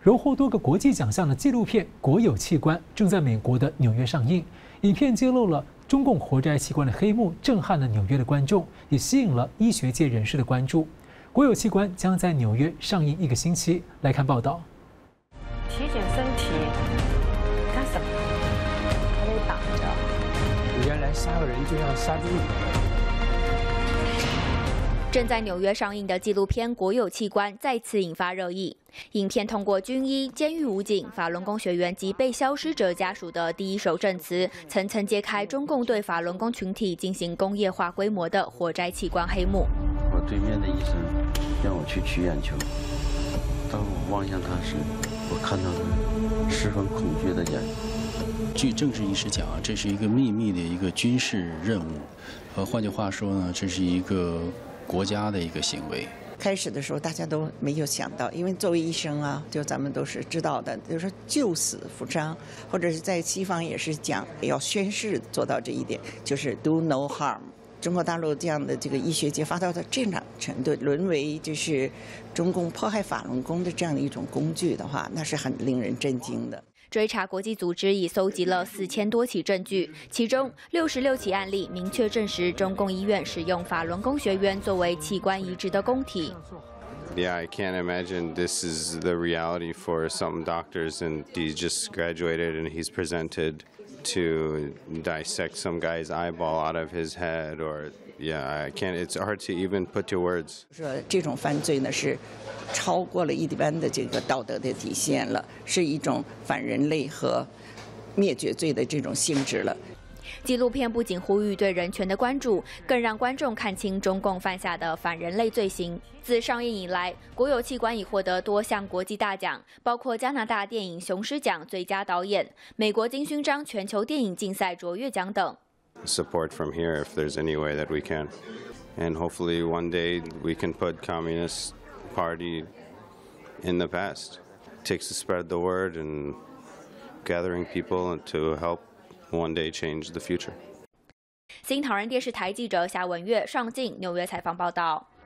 荣获多个国际奖项的纪录片《国有器官》正在美国的纽约上映。影片揭露了中共活摘器官的黑幕，震撼了纽约的观众，也吸引了医学界人士的关注。《国有器官》将在纽约上映1个星期。来看报道。 体检身体干什么？还得挡着。 原来杀个人就像杀猪一样。 正在纽约上映的纪录片《国有器官》再次引发热议。影片通过军医、监狱武警、法轮功学员及被消失者家属的第一手证词，层层揭开中共对法轮功群体进行工业化规模的活摘器官黑幕。 我对面的医生让我去取眼球，当我望向他时，我看到了十分恐惧的眼。 据政治人士讲，这是一个秘密的一个军事任务，换句话说呢，这是一个 国家的一个行为。 开始的时候，大家都没有想到，因为作为医生啊，就咱们都是知道的，就是说救死扶伤，或者是在西方也是讲要宣誓做到这一点，就是 do no harm。中国大陆这样的这个医学界发展到这样程度，沦为就是中共迫害法轮功的这样的一种工具的话，那是很令人震惊的。 追查国际组织已搜集了4000多起证据，其中66起案例明确证实中共医院使用法轮功学员作为器官移植的供体。 Yeah, I can't imagine this is the reality for some doctors, and he just graduated and he's presented to dissect some guy's eyeball out of his head, or yeah, I can't. It's hard to even put to words. 说这种犯罪呢是 超过了一般的这个道德的底线了，是一种反人类和灭绝罪的这种性质了。 纪录片不仅呼吁对人权的关注，更让观众看清中共犯下的反人类罪行。自上映以来，《国有器官》已获得多项国际大奖，包括加拿大电影雄狮奖最佳导演、美国金勋章全球电影竞赛卓越奖等。 Support from here if there's any way that we can, and hopefully one day we can put Communist Party in the past. It takes to spread the word and gathering people to help one day change the future. 新唐人电视台记者夏文月上镜纽约采访报道。